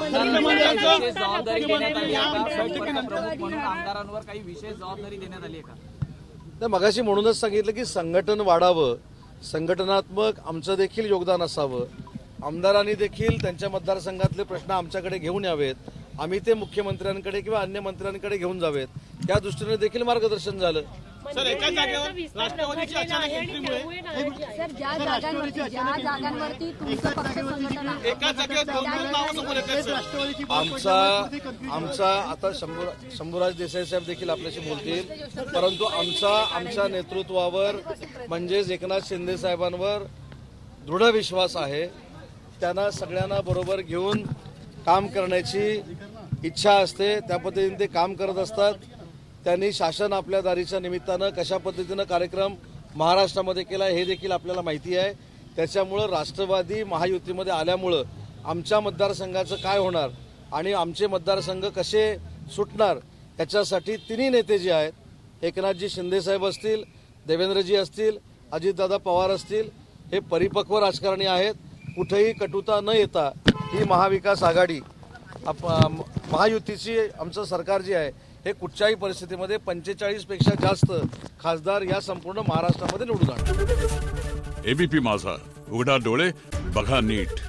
जबाबदारी देण्यात आली आहे का? संपर्क प्रमुख म्हणून आमदारांवर काही विशेष जबाबदारी देण्यात आली आहे का? नाही, मगाशी म्हणूनच सांगितलं की संघटन वाढावं, संघटनात्मक आमचं देखील योगदान असावं, आमदारांनी देखील त्यांच्या मतदारसंघातले प्रश्न आमच्याकडे घेऊन यावेत, आम्ही ते मुख्यमंत्र्यांकडे किंवा अन्य मंत्र्यांकडे घेऊन जावेत, त्या दृष्टीने देखील मार्गदर्शन झालं. सर, एका जागेवर राष्ट्रवादीची अचानक एंट्रीमुळे सर ज्या जागांवरती तुमचं पक्ष संघटना एका जागेवर दोन नावं समोर येतात सर. आमचा आता शंभूराज देसाई साहेब देखील आपल्याशी बोलतील, परंतु आमच्या नेतृत्वावर म्हणजेच एकनाथ शिंदे साहेबांवर दृढ विश्वास आहे. त्यांना सगळ्यांना बरोबर घेऊन काम करण्याची इच्छा असते, त्या पद्धतीने ते काम करत असतात. त्यांनी शासन आपल्या दारीच्या निमित्तानं कशा पद्धतीनं कार्यक्रम महाराष्ट्रामध्ये केला हे देखील आपल्याला माहिती आहे. त्याच्यामुळं राष्ट्रवादी महायुतीमध्ये आल्यामुळं आमच्या मतदारसंघाचं काय होणार आणि आमचे मतदारसंघ कसे सुटणार याच्यासाठी तिन्ही नेते जे आहेत, एकनाथजी शिंदेसाहेब असतील, देवेंद्रजी असतील, अजितदादा पवार असतील, हे परिपक्व राजकारणी आहेत. कुठेही कटुता न येता ही महाविकास आघाडी महायुतीची आमचं सरकार जे आहे हे कुठच्याही परिस्थितीमध्ये 45 पेक्षा जास्त खासदार या संपूर्ण महाराष्ट्रामध्ये निवडून आणणार. एबीपी माझा, उघडा डोळे बघा नीट.